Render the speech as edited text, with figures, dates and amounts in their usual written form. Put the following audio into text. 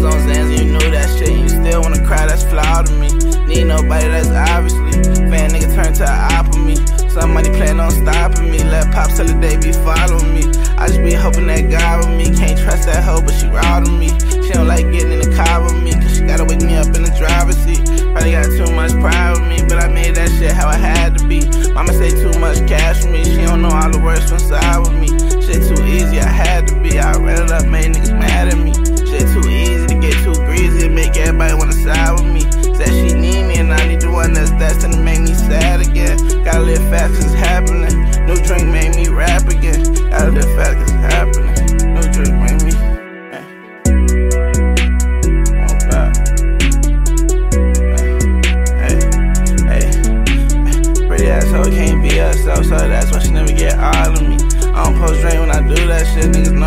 was on Zans and you knew that shit. You still wanna cry, that's flawed to me. Need nobody, that's obviously. Fan nigga turn to an op of me. Somebody plan on stopping me. Let Pops tell the day be following me. I just be hoping that God with me. Can't trust that hoe, but she routing me. She don't like getting in the car with me, cause she gotta wake me up in the driver's seat. Probably got too much pride with me, but I made that shit how it had to be. Mama say too much cash for me. She don't know all the words from side with me. Shit too easy, I had to be. I ran it up, made niggas mad at me. Shit too easy to get too greasy and make everybody wanna side with me. Said she need me and I need the one that's destined to make me sad again. Gotta live fast cause it's happening. New drink made me rap again. Gotta live fast cause it's happening. New drink made me pretty asshole can't be herself, so that's why she never get all of me. I don't post drink when I do that shit, niggas know